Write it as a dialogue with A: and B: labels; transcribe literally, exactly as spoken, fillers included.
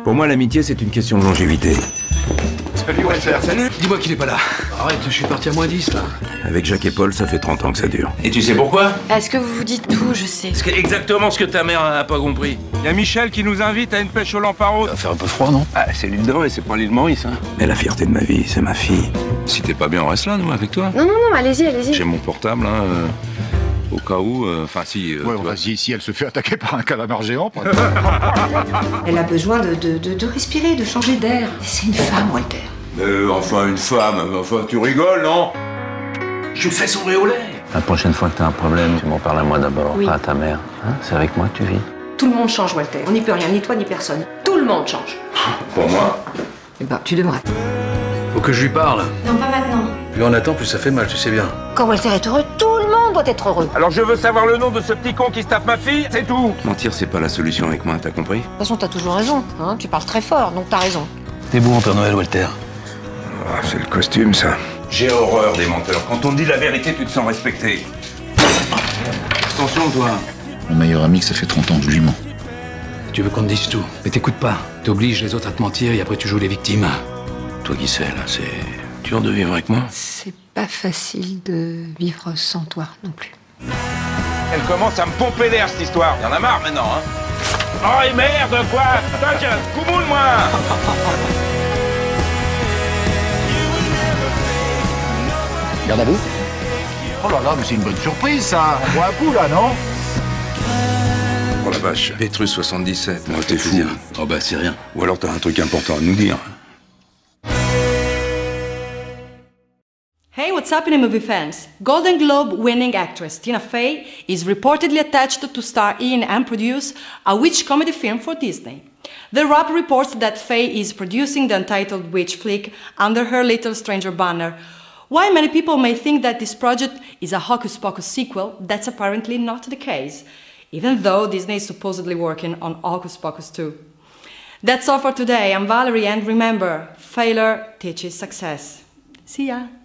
A: Pour moi, l'amitié, c'est une question de longévité.
B: Salut Walter.
C: Salut. Dis-moi qu'il est pas là. Arrête, je suis parti à moins dix, là.
A: Avec Jacques et Paul, ça fait trente ans que ça dure.
D: Et tu sais pourquoi?
E: Est-ce que vous vous dites tout? Je sais.
D: C'est exactement ce que ta mère a pas compris.
B: Il y a Michel qui nous invite à une pêche au lamparo.
C: Ça va faire un peu froid, non?
D: Ah, c'est l'île de Ré, c'est pas l'île Maurice, hein.
A: Mais la fierté de ma vie, c'est ma fille.
D: Si t'es pas bien, on reste là, nous, avec toi.
E: Non, non, non, allez-y, allez-y.
D: J'ai mon portable, hein, euh, au cas où, enfin euh, si... Euh,
B: Ouais, vas-y, si elle se fait attaquer par un calamar géant.
F: Elle a besoin de, de, de, de respirer, de changer d'air. C'est une femme, Walter.
D: Euh, enfin, une femme, enfin, tu rigoles, non? Je fais son au lait.
G: La prochaine fois que t'as un problème, tu m'en parles à moi d'abord,
F: Oui.
G: pas à ta mère. Hein, c'est avec moi que tu vis.
F: Tout le monde change, Walter. On n'y peut rien, ni toi, ni personne. Tout le monde change.
D: Pour moi?
F: Eh ben, tu devrais.
C: Faut que je lui parle.
E: Non, pas maintenant.
C: Plus on attend, plus ça fait mal, tu sais bien.
F: Quand Walter est heureux, tout le monde doit être heureux.
B: Alors je veux savoir le nom de ce petit con qui se tape ma fille, c'est tout.
A: Mentir, c'est pas la solution avec moi, t'as compris?
F: De toute façon, t'as toujours raison. Hein, tu parles très fort, donc t'as raison.
C: T'es beau en Père Noël, Walter.
A: Ah, c'est le costume, ça.
D: J'ai horreur des menteurs. Quand on te dit la vérité, tu te sens respecté. Attention, toi.
H: Mon meilleur ami, que ça fait trente ans que je lui mens.
C: Tu veux qu'on te dise tout, mais t'écoutes pas. T'obliges les autres à te mentir et après tu joues les victimes.
D: Toi qui sais, là, c'est dur de vivre avec moi.
F: C'est pas facile de vivre sans toi non plus.
B: Elle commence à me pomper l'air cette histoire.
D: Y'en a marre maintenant, hein.
B: Oh et merde quoi. T'inquiète, coumoule moi.
C: Garde à vous.
B: Oh là là, mais c'est une bonne surprise ça. On boit un coup là, non?
A: Oh la vache, Pétrus soixante-dix-sept. Moi, t'es fou.
C: Oh bah c'est rien.
A: Ou alors t'as un truc important à nous dire.
I: Hey, what's happening, movie fans? Golden Globe winning actress Tina Fey is reportedly attached to star in and produce a witch comedy film for Disney. The Wrap reports that Fey is producing the untitled witch flick under her Little Stranger banner. While many people may think that this project is a Hocus Pocus sequel, that's apparently not the case, even though Disney is supposedly working on Hocus Pocus two. That's all for today. I'm Valerie, and remember, failure teaches success. See ya!